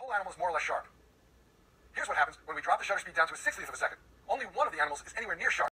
whole animal is more or less sharp. Here's what happens when we drop the shutter speed down to a 60th of a second. Only one of the animals is anywhere near sharp.